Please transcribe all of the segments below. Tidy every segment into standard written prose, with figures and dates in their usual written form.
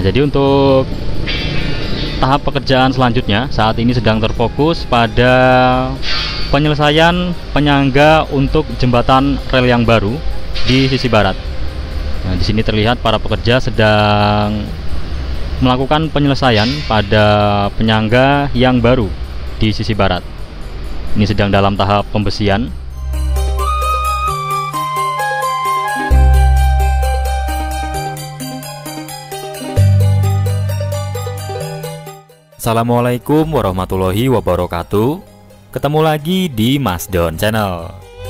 jadi untuk tahap pekerjaan selanjutnya saat ini sedang terfokus pada penyelesaian penyangga untuk jembatan rel yang baru di sisi barat. Nah, di sini terlihat para pekerja sedang melakukan penyelesaian pada penyangga yang baru di sisi barat. Ini sedang dalam tahap pembesian. Assalamualaikum warahmatullahi wabarakatuh. Ketemu lagi di Mas Don Channel.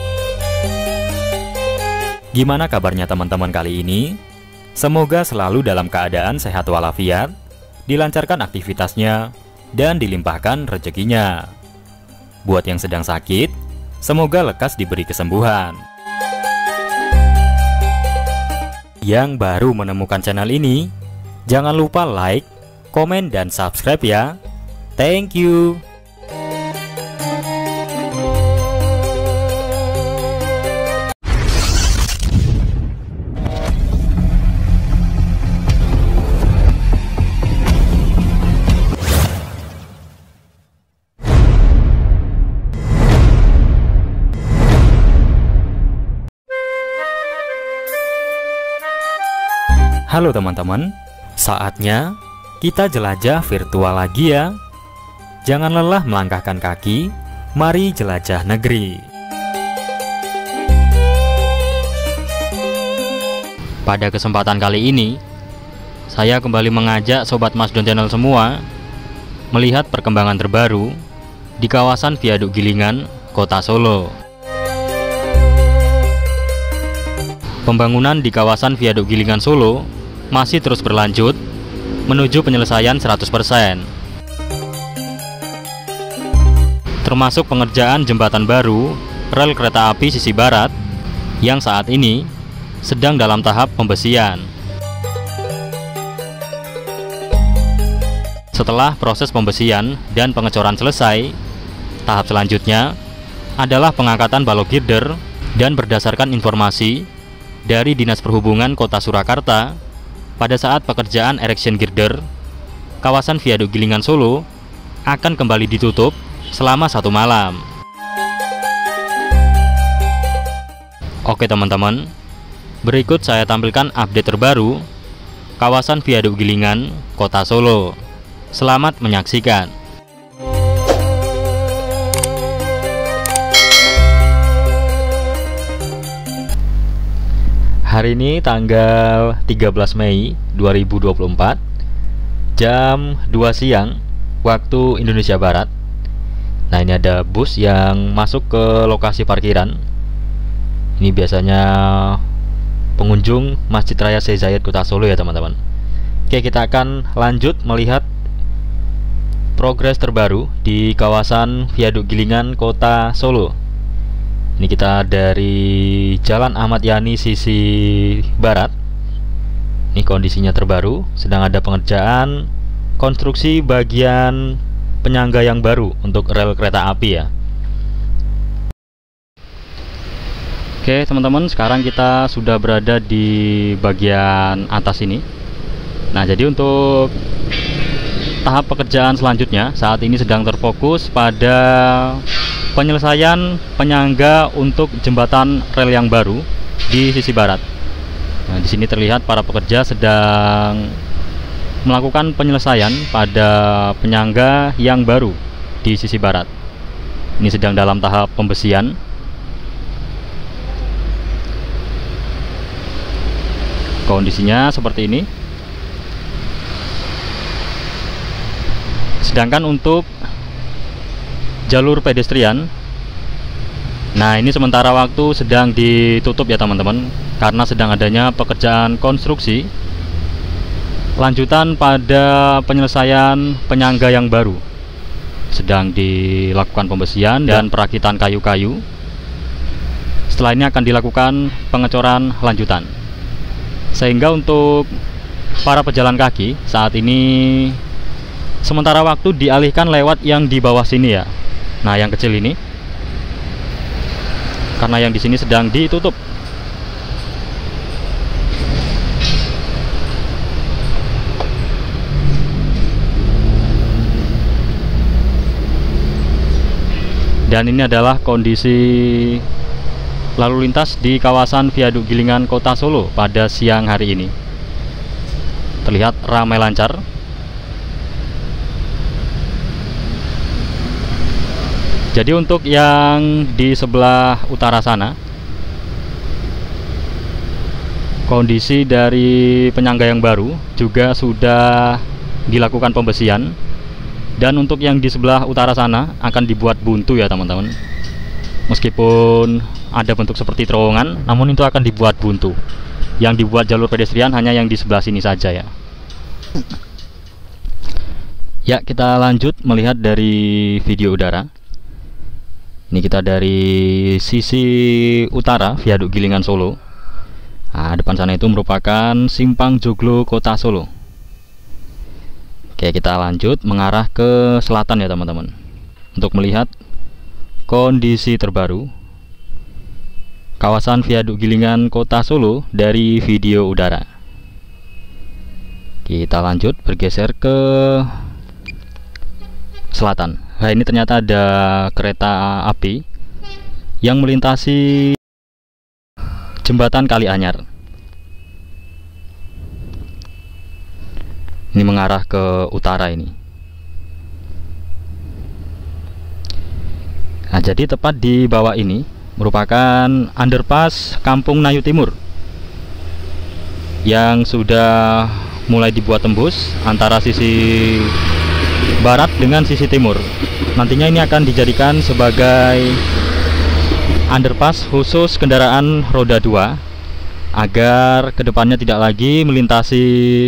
Gimana kabarnya teman-teman kali ini? Semoga selalu dalam keadaan sehat walafiat, dilancarkan aktivitasnya, dan dilimpahkan rezekinya. Buat yang sedang sakit, semoga lekas diberi kesembuhan. Yang baru menemukan channel ini, jangan lupa like, komen, dan subscribe ya. Thank you. Halo teman-teman, saatnya kita jelajah virtual lagi ya. Jangan lelah melangkahkan kaki, mari jelajah negeri. Pada kesempatan kali ini, saya kembali mengajak Sobat Mas Don Channel semua melihat perkembangan terbaru di kawasan Viaduk Gilingan, Kota Solo. Pembangunan di kawasan Viaduk Gilingan Solo masih terus berlanjut menuju penyelesaian 100%. Termasuk pengerjaan jembatan baru rel kereta api sisi barat yang saat ini sedang dalam tahap pembesian. Setelah proses pembesian dan pengecoran selesai, tahap selanjutnya adalah pengangkatan balok girder, dan berdasarkan informasi dari Dinas Perhubungan Kota Surakarta, pada saat pekerjaan erection girder, kawasan Viaduk Gilingan Solo akan kembali ditutup selama 1 malam. Oke teman-teman, berikut saya tampilkan update terbaru kawasan Viaduk Gilingan, Kota Solo. Selamat menyaksikan. Hari ini tanggal 13 Mei 2024 jam 2 siang waktu Indonesia Barat. Nah, ini ada bus yang masuk ke lokasi parkiran. Ini biasanya pengunjung Masjid Raya Syekh Zayed Kota Solo ya teman-teman. Oke, kita akan lanjut melihat progres terbaru di kawasan Viaduk Gilingan, Kota Solo. Ini kita dari Jalan Ahmad Yani sisi barat. Ini kondisinya terbaru, sedang ada pengerjaan konstruksi bagian penyangga yang baru untuk rel kereta api ya. Oke teman-teman, sekarang kita sudah berada di bagian atas ini. Nah, jadi untuk tahap pekerjaan selanjutnya saat ini sedang terfokus pada penyelesaian penyangga untuk jembatan rel yang baru di sisi barat. Nah, di sini terlihat para pekerja sedang melakukan penyelesaian pada penyangga yang baru di sisi barat. Ini sedang dalam tahap pembesian. Kondisinya seperti ini. Sedangkan untuk jalur pedestrian, nah ini sementara waktu sedang ditutup ya teman-teman, karena sedang adanya pekerjaan konstruksi lanjutan pada penyelesaian penyangga yang baru. Sedang dilakukan pembesian dan perakitan kayu-kayu. Setelah ini akan dilakukan pengecoran lanjutan, sehingga untuk para pejalan kaki saat ini sementara waktu dialihkan lewat yang di bawah sini ya. Nah, yang kecil ini, karena yang di sini sedang ditutup. Dan ini adalah kondisi lalu lintas di kawasan Viaduk Gilingan Kota Solo pada siang hari ini. Terlihat ramai lancar. Jadi untuk yang di sebelah utara sana, kondisi dari penyangga yang baru juga sudah dilakukan pembesian. Dan untuk yang di sebelah utara sana akan dibuat buntu ya teman-teman. Meskipun ada bentuk seperti terowongan, namun itu akan dibuat buntu. Yang dibuat jalur pedestrian hanya yang di sebelah sini saja ya. Ya, kita lanjut melihat dari video udara. Ini kita dari sisi utara Viaduk Gilingan Solo. Nah, depan sana itu merupakan Simpang Joglo Kota Solo. Oke, kita lanjut mengarah ke selatan ya teman-teman, untuk melihat kondisi terbaru kawasan Viaduk Gilingan Kota Solo dari video udara. Kita lanjut bergeser ke selatan. Nah, ini ternyata ada kereta api yang melintasi jembatan Kali Anyar. Ini mengarah ke utara ini. Nah, jadi tepat di bawah ini merupakan underpass Kampung Nayu Timur yang sudah mulai dibuat tembus antara sisi barat dengan sisi timur. Nantinya ini akan dijadikan sebagai underpass khusus kendaraan roda 2 agar kedepannya tidak lagi melintasi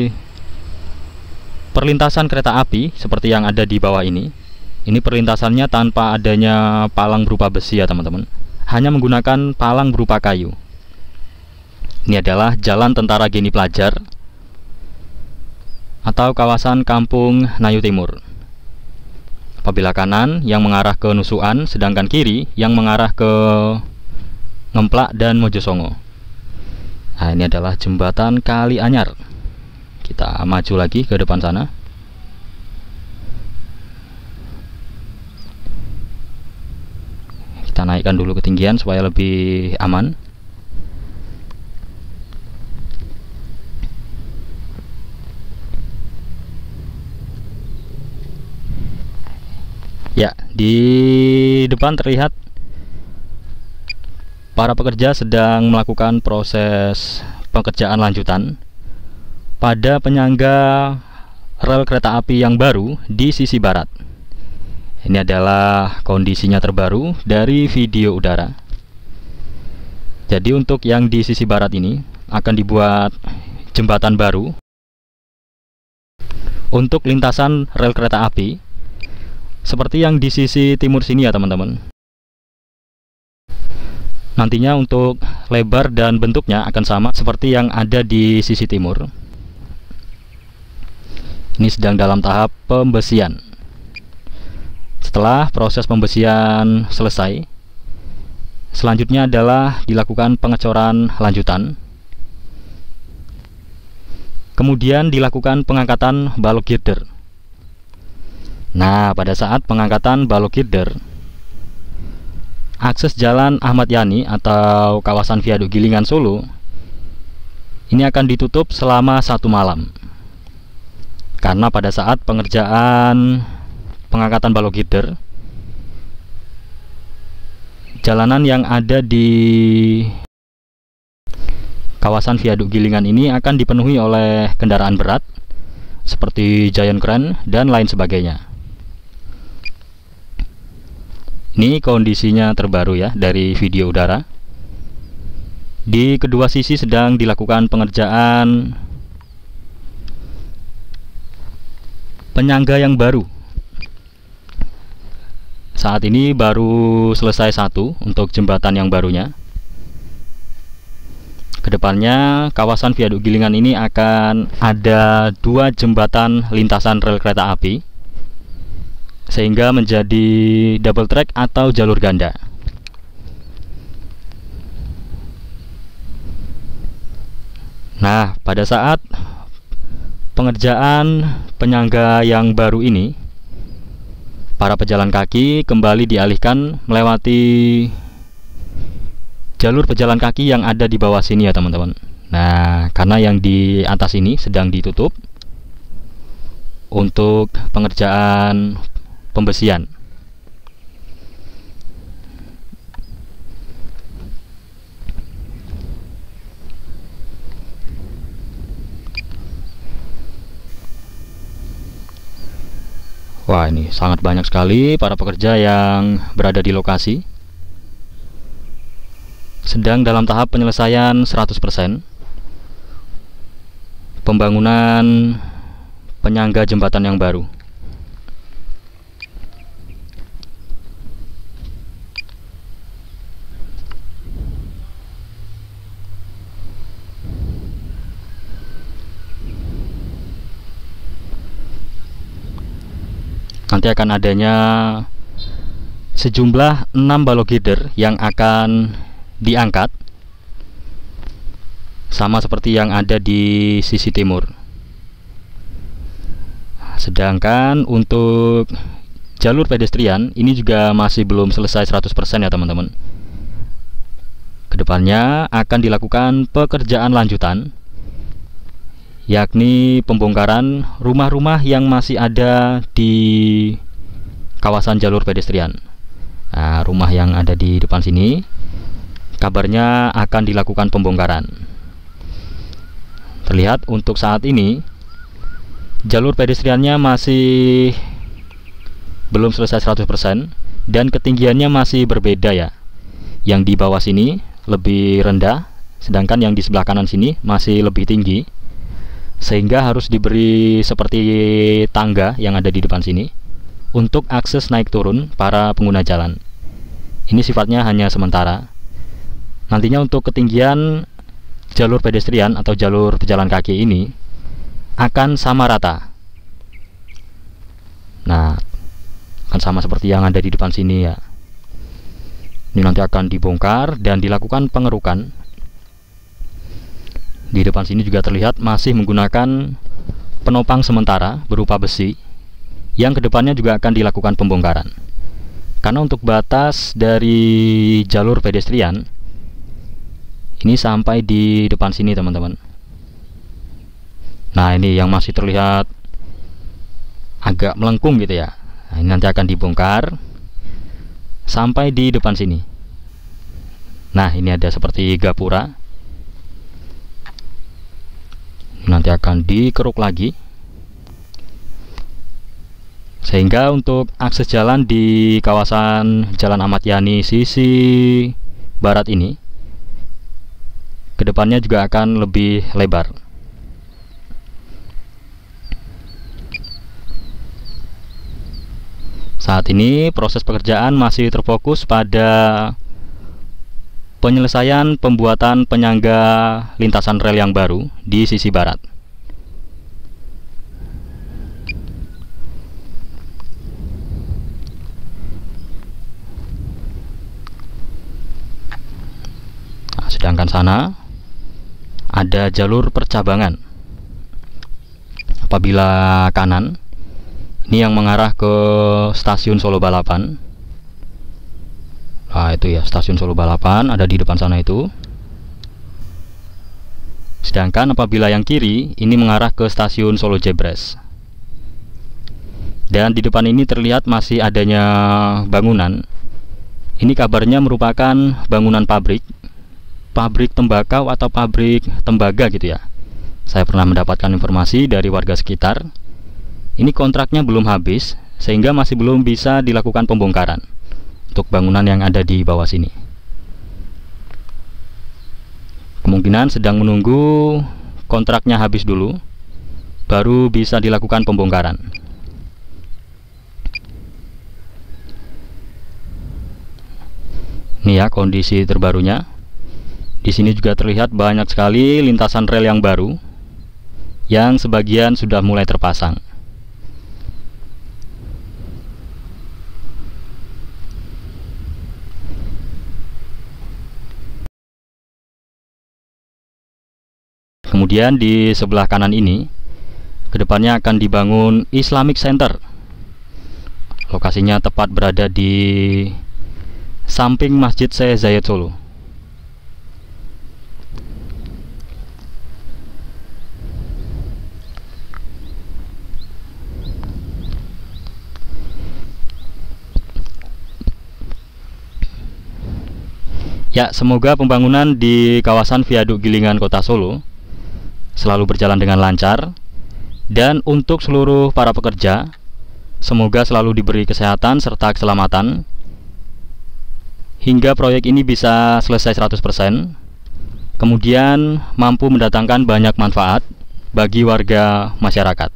perlintasan kereta api seperti yang ada di bawah ini. Ini perlintasannya tanpa adanya palang berupa besi ya teman-teman, hanya menggunakan palang berupa kayu. Ini adalah Jalan Tentara Geni Pelajar atau kawasan Kampung Nayu Timur. Apabila kanan yang mengarah ke Nusukan, sedangkan kiri yang mengarah ke Ngemplak dan Mojosongo. Nah, ini adalah jembatan Kali Anyar. Kita maju lagi ke depan sana. Kita naikkan dulu ketinggian supaya lebih aman. Ya, di depan terlihat para pekerja sedang melakukan proses pekerjaan lanjutan pada penyangga rel kereta api yang baru di sisi barat. Ini adalah kondisinya terbaru dari video udara. Jadi untuk yang di sisi barat ini akan dibuat jembatan baru untuk lintasan rel kereta api seperti yang di sisi timur sini ya teman-teman. Nantinya untuk lebar dan bentuknya akan sama seperti yang ada di sisi timur. Ini sedang dalam tahap pembesian. Setelah proses pembesian selesai, selanjutnya adalah dilakukan pengecoran lanjutan. Kemudian dilakukan pengangkatan balok girder. Nah, pada saat pengangkatan balok girder, akses jalan Ahmad Yani atau kawasan Viaduk Gilingan Solo ini akan ditutup selama 1 malam. Karena pada saat pengerjaan pengangkatan balok girder, jalanan yang ada di kawasan Viaduk Gilingan ini akan dipenuhi oleh kendaraan berat seperti giant crane dan lain sebagainya. Ini kondisinya terbaru ya dari video udara. Di kedua sisi sedang dilakukan pengerjaan penyangga yang baru. Saat ini baru selesai satu untuk jembatan yang barunya. Kedepannya kawasan Viaduk Gilingan ini akan ada 2 jembatan lintasan rel kereta api, sehingga menjadi double track atau jalur ganda. Nah, pada saat pengerjaan penyangga yang baru ini, para pejalan kaki kembali dialihkan melewati jalur pejalan kaki yang ada di bawah sini ya teman-teman. Nah, karena yang di atas ini sedang ditutup untuk pengerjaan pembesian. Wah, ini sangat banyak sekali para pekerja yang berada di lokasi. Sedang dalam tahap penyelesaian 100% pembangunan penyangga jembatan yang baru. Nanti akan adanya sejumlah 6 balok girder yang akan diangkat, sama seperti yang ada di sisi timur. Sedangkan untuk jalur pedestrian ini juga masih belum selesai 100% ya teman-teman. Kedepannya akan dilakukan pekerjaan lanjutan, yakni pembongkaran rumah-rumah yang masih ada di kawasan jalur pedestrian. Nah, rumah yang ada di depan sini kabarnya akan dilakukan pembongkaran. Terlihat untuk saat ini jalur pedestriannya masih belum selesai 100% dan ketinggiannya masih berbeda ya. Yang di bawah sini lebih rendah, sedangkan yang di sebelah kanan sini masih lebih tinggi, sehingga harus diberi seperti tangga yang ada di depan sini untuk akses naik turun para pengguna jalan. Ini sifatnya hanya sementara. Nantinya untuk ketinggian jalur pedestrian atau jalur pejalan kaki ini akan sama rata. Nah, akan sama seperti yang ada di depan sini ya. Ini nanti akan dibongkar dan dilakukan pengerukan. Di depan sini juga terlihat masih menggunakan penopang sementara berupa besi, yang kedepannya juga akan dilakukan pembongkaran. Karena untuk batas dari jalur pedestrian ini sampai di depan sini teman-teman. Nah, ini yang masih terlihat agak melengkung gitu ya. Nah, ini nanti akan dibongkar sampai di depan sini. Nah, ini ada seperti gapura. Nanti akan dikeruk lagi, sehingga untuk akses jalan di kawasan Jalan Ahmad Yani sisi barat ini kedepannya juga akan lebih lebar. Saat ini proses pekerjaan masih terfokus pada penyelesaian pembuatan penyangga lintasan rel yang baru di sisi barat. Nah, sedangkan sana ada jalur percabangan. Apabila kanan, ini yang mengarah ke stasiun Solo Balapan. Nah, itu ya, stasiun Solo Balapan ada di depan sana itu. Sedangkan apabila yang kiri ini mengarah ke stasiun Solo Jebres. Dan di depan ini terlihat masih adanya bangunan. Ini kabarnya merupakan bangunan pabrik tembakau atau pabrik tembaga gitu ya. Saya pernah mendapatkan informasi dari warga sekitar. Ini kontraknya belum habis, sehingga masih belum bisa dilakukan pembongkaran untuk bangunan yang ada di bawah sini. Kemungkinan sedang menunggu kontraknya habis dulu, baru bisa dilakukan pembongkaran. Ini ya kondisi terbarunya. Di sini juga terlihat banyak sekali lintasan rel yang baru, yang sebagian sudah mulai terpasang. Kemudian di sebelah kanan ini kedepannya akan dibangun Islamic Center, Lokasinya tepat berada di samping Masjid Syekh Zayed Solo. Ya, semoga pembangunan di kawasan Viaduk Gilingan Kota Solo selalu berjalan dengan lancar. Dan untuk seluruh para pekerja, semoga selalu diberi kesehatan serta keselamatan hingga proyek ini bisa selesai 100%, kemudian mampu mendatangkan banyak manfaat bagi warga masyarakat.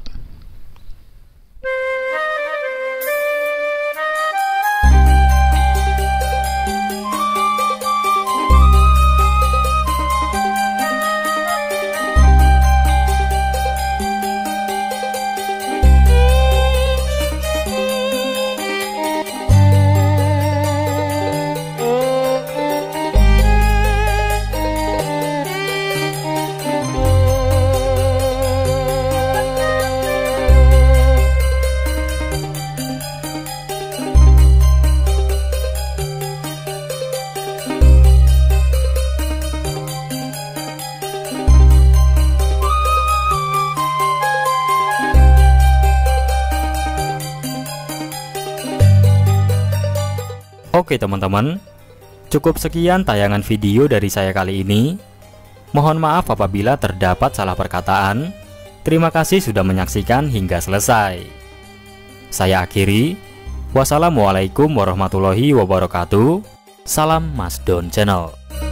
Oke teman-teman, cukup sekian tayangan video dari saya kali ini. Mohon maaf apabila terdapat salah perkataan. Terima kasih sudah menyaksikan hingga selesai. Saya akhiri. Wassalamualaikum warahmatullahi wabarakatuh. Salam Mas Don Channel.